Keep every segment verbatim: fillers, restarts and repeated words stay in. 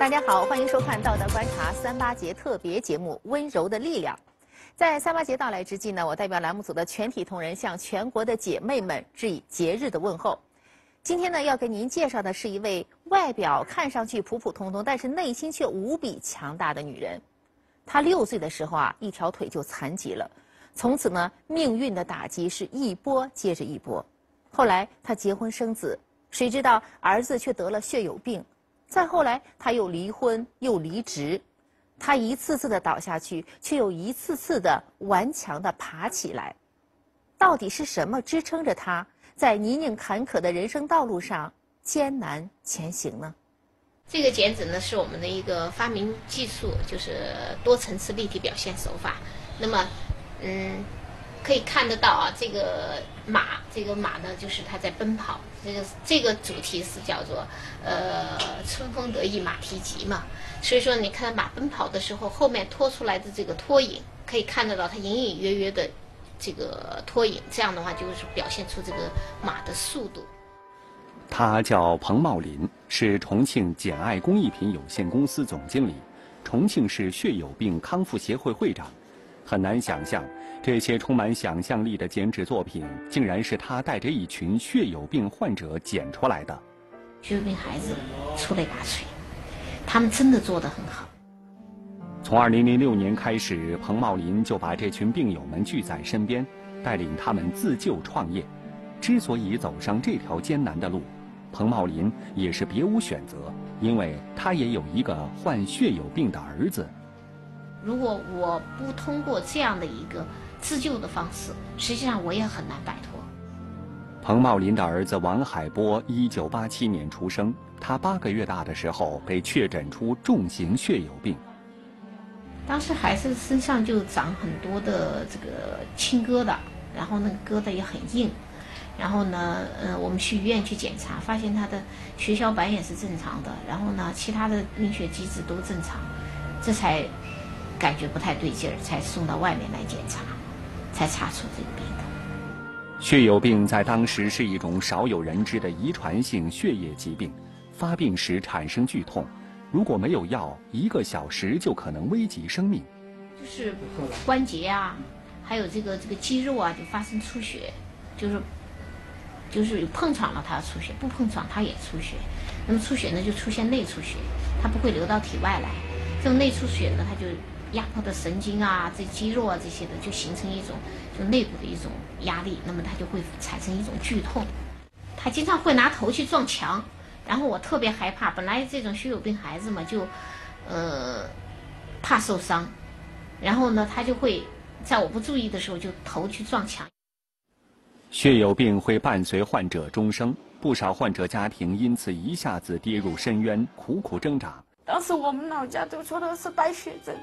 大家好，欢迎收看《道德观察》三八节特别节目《温柔的力量》。在三八节到来之际呢，我代表栏目组的全体同仁向全国的姐妹们致以节日的问候。今天呢，要给您介绍的是一位外表看上去普普通通，但是内心却无比强大的女人。她六岁的时候啊，一条腿就残疾了，从此呢，命运的打击是一波接着一波。后来她结婚生子，谁知道儿子却得了血友病。再后来，她又离婚又离职，她一次次的倒下去，却又一次次的顽强的爬起来。到底是什么支撑着她在泥泞坎坷的人生道路上艰难前行呢？ 这个剪纸呢是我们的一个发明技术，就是多层次立体表现手法。那么，嗯，可以看得到啊，这个马，这个马呢就是它在奔跑。这个这个主题是叫做呃春风得意马蹄疾嘛。所以说，你看马奔跑的时候，后面拖出来的这个拖影，可以看得到它隐隐约约的这个拖影。这样的话，就是表现出这个马的速度。 他叫彭茂林，是重庆简爱工艺品有限公司总经理，重庆市血友病康复协会会长。很难想象，这些充满想象力的剪纸作品，竟然是他带着一群血友病患者剪出来的。 血友病孩子出类拔萃，他们真的做得很好。 从二零零六年开始，彭茂林就把这群病友们聚在身边，带领他们自救创业。之所以走上这条艰难的路，彭茂林也是别无选择，因为他也有一个患血友病的儿子。 如果我不通过这样的一个自救的方式，实际上我也很难摆脱。 彭茂林的儿子王海波一九八七年出生，他八个月大的时候被确诊出重型血友病。 当时孩子身上就长很多的这个青疙瘩，然后那个疙瘩也很硬。然后呢，呃，我们去医院去检查，发现他的血小板也是正常的，然后呢，其他的凝血机制都正常，这才感觉不太对劲儿，才送到外面来检查，才查出这个病的。 血友病在当时是一种少有人知的遗传性血液疾病，发病时产生剧痛，如果没有药，一个小时就可能危及生命。 就是关节啊，还有这个这个肌肉啊，就发生出血，就是。就是碰撞了它出血，不碰撞它也出血。那么出血呢，就出现内出血，它不会流到体外来。这种内出血呢，它就压迫的神经啊、这肌肉啊这些的，就形成一种就内部的一种压力，那么它就会产生一种剧痛。他经常会拿头去撞墙，然后我特别害怕。本来这种血友病孩子嘛，就呃怕受伤，然后呢，他就会在我不注意的时候就头去撞墙。 血友病会伴随患者终生，不少患者家庭因此一下子跌入深渊，苦苦挣扎。 当时我们老家都说的是败血症，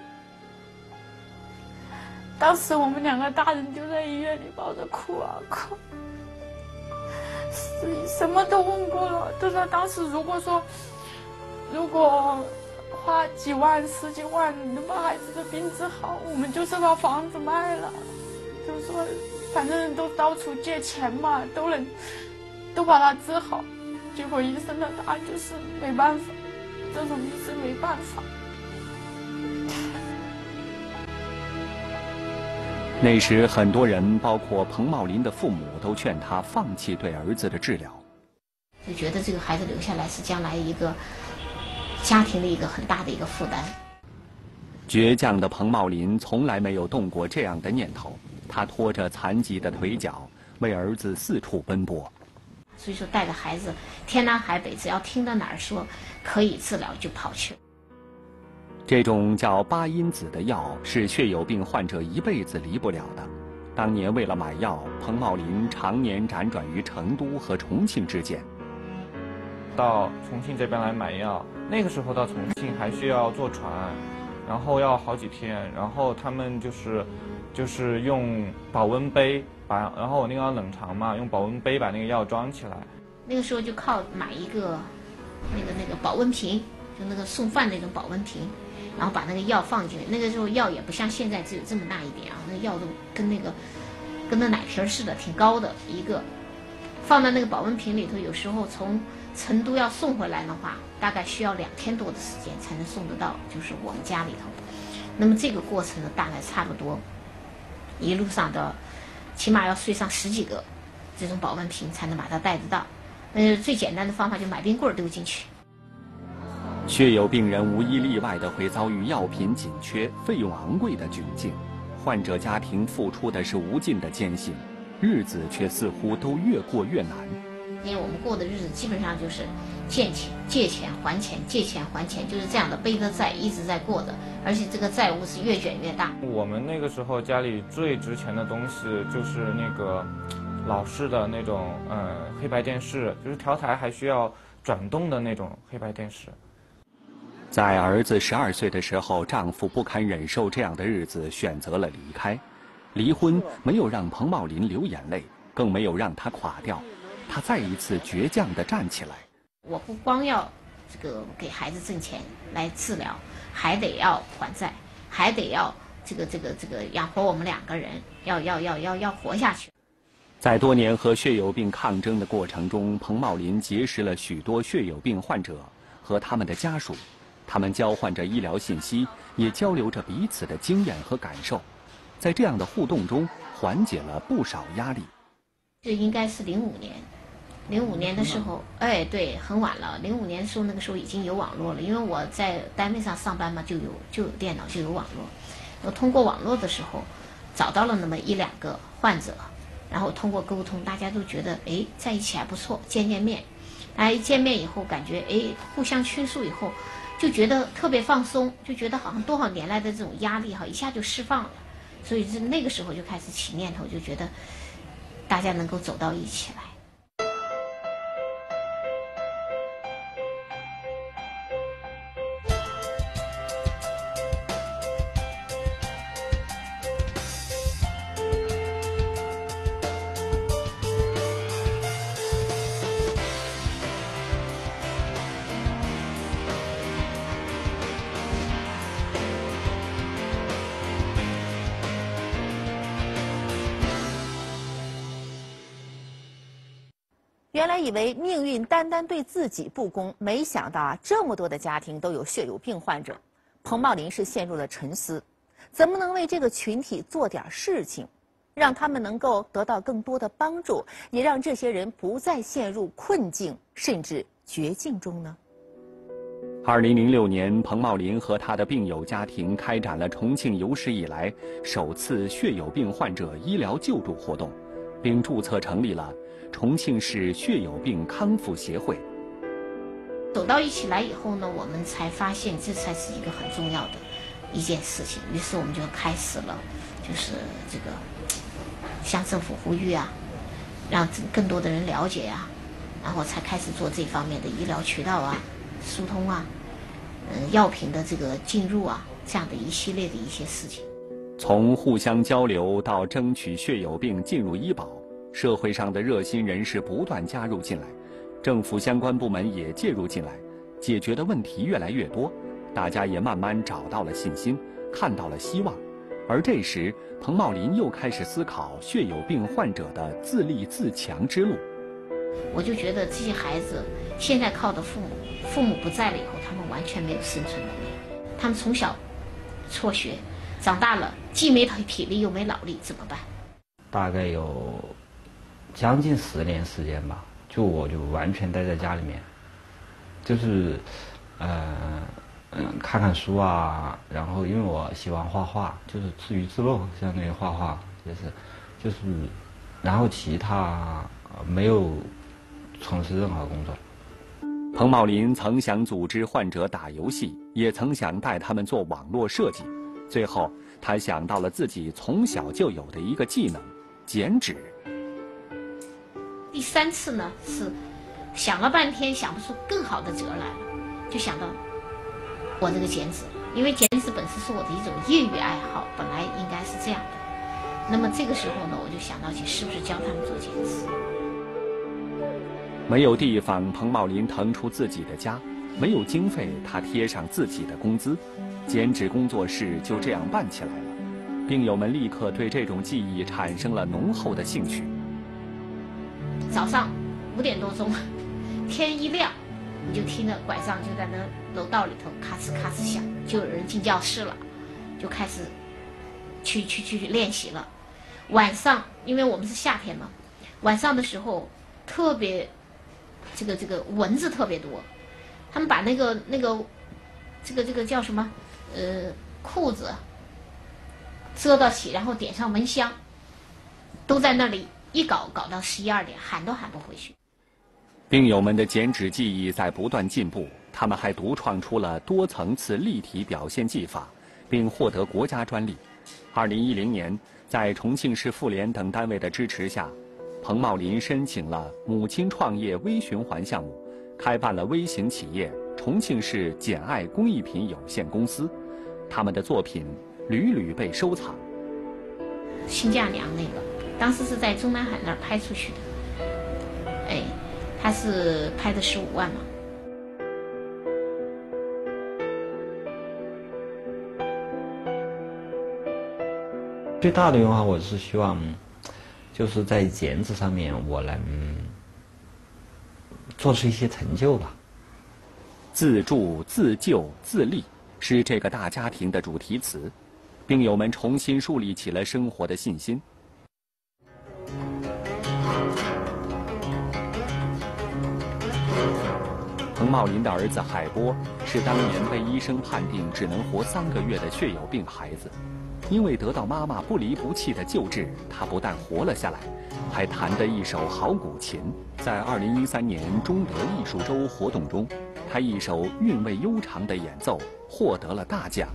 当时我们两个大人就在医院里抱着哭啊哭，什么都问过了，都说当时如果说如果花几万十几万能把孩子的病治好，我们就是把房子卖了，就是说反正都到处借钱嘛，都能都把它治好。结果医生的答案就是没办法，这种病是没办法。 那时很多人，包括彭茂林的父母，都劝他放弃对儿子的治疗， 就觉得这个孩子留下来是将来一个家庭的一个很大的一个负担。 倔强的彭茂林从来没有动过这样的念头。他拖着残疾的腿脚，为儿子四处奔波。 所以说，带着孩子天南海北，只要听到哪儿说可以治疗，就跑去了。 这种叫八因子的药是血友病患者一辈子离不了的。当年为了买药，彭茂林常年辗转于成都和重庆之间。 到重庆这边来买药，那个时候到重庆还需要坐船，然后要好几天，然后他们就是。就是用保温杯把，然后我那个冷藏嘛，用保温杯把那个药装起来。 那个时候就靠买一个那个那个保温瓶，就那个送饭那种保温瓶，然后把那个药放进去。那个时候药也不像现在只有这么大一点啊，那药都跟那个跟那奶瓶似的，挺高的一个， 放在那个保温瓶里头，有时候从成都要送回来的话，大概需要两天多的时间才能送得到，就是我们家里头。那么这个过程呢，大概差不多一路上的起码要睡上十几个这种保温瓶才能把它带得到。呃，最简单的方法就买冰棍丢进去。 血友病人无一例外的会遭遇药品紧缺、费用昂贵的窘境，患者家庭付出的是无尽的艰辛，日子却似乎都越过越难。 因为我们过的日子基本上就是借钱、借钱还钱、借钱还钱，就是这样的背着债一直在过的，而且这个债务是越卷越大。 我们那个时候家里最值钱的东西就是那个老式的那种呃黑白电视，就是调台还需要转动的那种黑白电视。 在儿子十二岁的时候，丈夫不堪忍受这样的日子，选择了离开。离婚没有让彭茂林流眼泪，更没有让他垮掉。他再一次倔强地站起来。 我不光要这个给孩子挣钱来治疗，还得要还债，还得要这个这个这个养活我们两个人，要要要要要活下去。 在多年和血友病抗争的过程中，彭茂林结识了许多血友病患者和他们的家属。他们交换着医疗信息，也交流着彼此的经验和感受，在这样的互动中，缓解了不少压力。 这应该是零五年，零五年的时候，哎，对，很晚了。零五年的时候，那个时候已经有网络了，因为我在单位上上班嘛，就有就有电脑，就有网络。我通过网络的时候，找到了那么一两个患者，然后通过沟通，大家都觉得哎，在一起还不错，见见面。哎，一见面以后，感觉哎，互相倾诉以后。就觉得特别放松，就觉得好像多少年来的这种压力哈一下就释放了，所以是那个时候就开始起念头，就觉得大家能够走到一起来。 原来以为命运单单对自己不公，没想到啊，这么多的家庭都有血友病患者。彭茂林是陷入了沉思，怎么能为这个群体做点事情，让他们能够得到更多的帮助，也让这些人不再陷入困境甚至绝境中呢？ 二零零六年，彭茂林和他的病友家庭开展了重庆有史以来首次血友病患者医疗救助活动，并注册成立了重庆市血友病康复协会。 走到一起来以后呢，我们才发现这才是一个很重要的一件事情。于是我们就开始了，就是这个向政府呼吁啊，让更多的人了解啊，然后才开始做这方面的医疗渠道啊、疏通啊、嗯，药品的这个进入啊，这样的一系列的一些事情。 从互相交流到争取血友病进入医保，社会上的热心人士不断加入进来，政府相关部门也介入进来，解决的问题越来越多，大家也慢慢找到了信心，看到了希望。而这时，彭茂林又开始思考血友病患者的自立自强之路。 我就觉得这些孩子现在靠的父母，父母不在了以后，他们完全没有生存能力。他们从小辍学，长大了既没体力又没脑力，怎么办？ 大概有将近十年时间吧，就我就完全待在家里面，就是呃嗯看看书啊，然后因为我喜欢画画，就是自娱自乐，相当于画画，就是就是，然后其他没有从事任何工作。 彭茂林曾想组织患者打游戏，也曾想带他们做网络设计，最后他想到了自己从小就有的一个技能——剪纸。 第三次呢，是想了半天想不出更好的辙来了，就想到我这个剪纸，因为剪纸本身是我的一种业余爱好，本来应该是这样的。那么这个时候呢，我就想到起是不是教他们做剪纸。 没有地方，彭茂林腾出自己的家；没有经费，他贴上自己的工资，剪纸工作室就这样办起来了。病友们立刻对这种技艺产生了浓厚的兴趣。 早上五点多钟，天一亮，你就听着拐杖就在那楼道里头咔哧咔哧响，就有人进教室了，就开始去去去练习了。晚上，因为我们是夏天嘛，晚上的时候特别这个这个蚊子特别多，他们把那个那个这个这个叫什么呃裤子遮到起，然后点上蚊香，都在那里一搞搞到十一二点，喊都喊不回去。 病友们的剪纸技艺在不断进步，他们还独创出了多层次立体表现技法，并获得国家专利。二零一零年，在重庆市妇联等单位的支持下，彭茂林申请了母亲创业微循环项目，开办了微型企业重庆市简爱工艺品有限公司。他们的作品屡屡被收藏。 新嫁娘那个，当时是在中南海那儿拍出去的，哎，他是拍的十五万嘛。 最大的愿望，我是希望，就是在剪纸上面，我能做出一些成就吧。 自助、自救、自立是这个大家庭的主题词，病友们重新树立起了生活的信心。彭茂林的儿子海波是当年被医生判定只能活三个月的血友病孩子。因为得到妈妈不离不弃的救治，他不但活了下来，还弹得一手好古琴。在二零一三年中德艺术周活动中，他一首韵味悠长的演奏获得了大奖。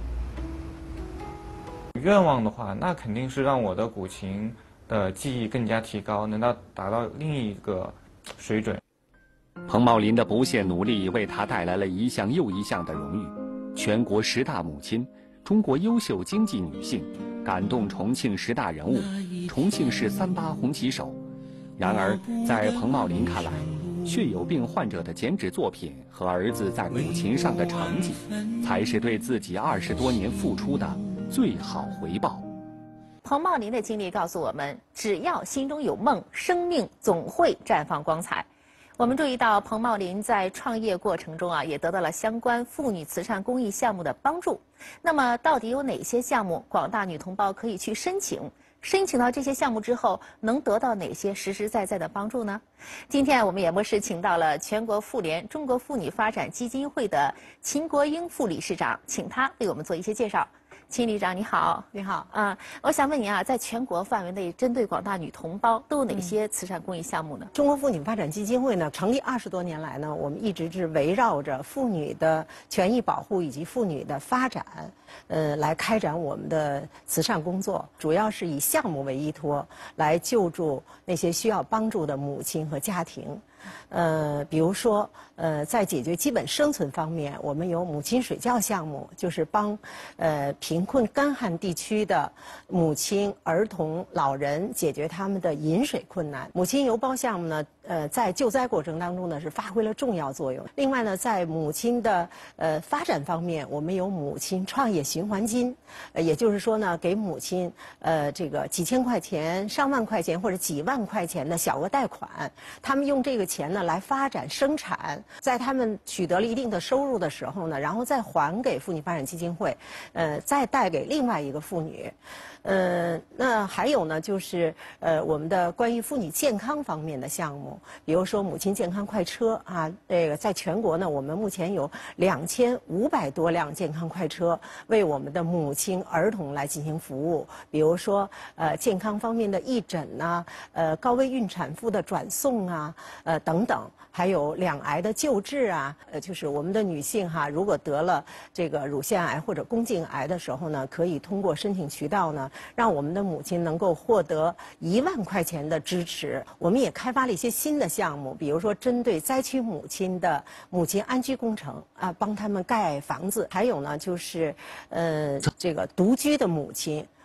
愿望的话，那肯定是让我的古琴的技艺更加提高，能到达到另一个水准。 彭茂林的不懈努力为他带来了一项又一项的荣誉，全国十大母亲、中国优秀经济女性、感动重庆十大人物、重庆市三八红旗手。然而，在彭茂林看来，血友病患者的剪纸作品和儿子在古琴上的成绩，才是对自己二十多年付出的最好回报。 彭茂林的经历告诉我们，只要心中有梦，生命总会绽放光彩。我们注意到，彭茂林在创业过程中啊，也得到了相关妇女慈善公益项目的帮助。那么，到底有哪些项目广大女同胞可以去申请？申请到这些项目之后，能得到哪些实实在在的帮助呢？今天我们演播室请到了全国妇联中国妇女发展基金会的秦国英副理事长，请他为我们做一些介绍。秦理事长你好。 你好啊，我想问您啊，在全国范围内针对广大女同胞都有哪些慈善公益项目呢？ 中国妇女发展基金会呢，成立二十多年来呢，我们一直是围绕着妇女的权益保护以及妇女的发展，呃，来开展我们的慈善工作，主要是以项目为依托，来救助那些需要帮助的母亲和家庭。呃，比如说，呃，在解决基本生存方面，我们有母亲水窖项目，就是帮呃贫困干旱地区的母亲、儿童、老人解决他们的饮水困难。母亲邮包项目呢，呃，在救灾过程当中呢是发挥了重要作用。另外呢，在母亲的呃发展方面，我们有母亲创业循环金，呃，也就是说呢，给母亲呃这个几千块钱、上万块钱或者几万块钱的小额贷款，他们用这个钱呢来发展生产，在他们取得了一定的收入的时候呢，然后再还给妇女发展基金会，呃，再贷给另外一个妇女。呃，那还有呢，就是呃我们的关于妇女健康方面的项目，比如说母亲健康快车啊，这个在全国呢，我们目前有两千五百多辆健康快车为我们的母亲、儿童来进行服务。比如说呃健康方面的义诊呐、呃高危孕产妇的转送啊，呃等等。还有两癌的救治啊，呃，就是我们的女性哈，如果得了这个乳腺癌或者宫颈癌的时候呢，可以通过申请渠道呢，让我们的母亲能够获得一万块钱的支持。我们也开发了一些新的项目，比如说针对灾区母亲的母亲安居工程啊，帮他们盖房子。还有呢，就是呃，这个独居的母亲。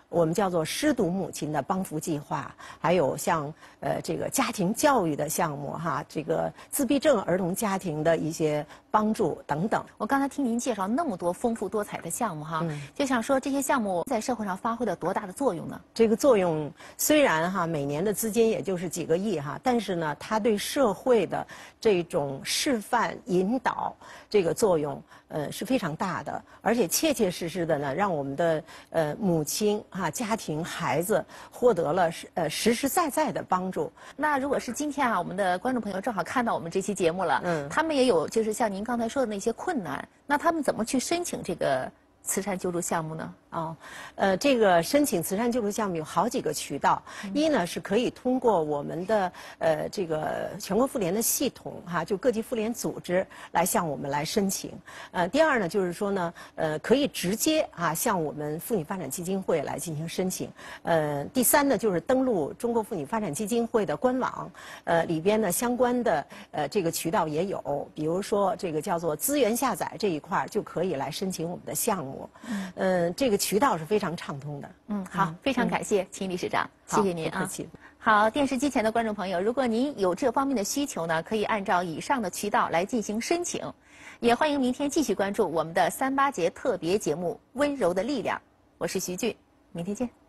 我们叫做失独母亲的帮扶计划，还有像呃这个家庭教育的项目哈，这个自闭症儿童家庭的一些帮助等等。 我刚才听您介绍那么多丰富多彩的项目哈，嗯、就想说这些项目在社会上发挥了多大的作用呢？ 这个作用虽然哈每年的资金也就是几个亿哈，但是呢，它对社会的这种示范引导这个作用呃是非常大的，而且切切实实的呢，让我们的呃母亲哈、家庭、孩子获得了呃实实在在的帮助。 那如果是今天啊，我们的观众朋友正好看到我们这期节目了，嗯，他们也有就是像您刚才说的那些困难，那他们怎么去申请这个慈善救助项目呢？ 哦，呃，这个申请慈善救助项目有好几个渠道。嗯、一呢是可以通过我们的呃这个全国妇联的系统哈，就各级妇联组织来向我们来申请。呃，第二呢就是说呢，呃，可以直接啊向我们妇女发展基金会来进行申请。呃，第三呢就是登录中国妇女发展基金会的官网，呃里边呢相关的呃这个渠道也有，比如说这个叫做资源下载这一块就可以来申请我们的项目。嗯、呃，这个渠道是非常畅通的。 嗯，好，非常感谢秦理事长，谢谢您啊。 不客气。 好，电视机前的观众朋友，如果您有这方面的需求呢，可以按照以上的渠道来进行申请。也欢迎明天继续关注我们的三八节特别节目《温柔的力量》，我是徐俊，明天见。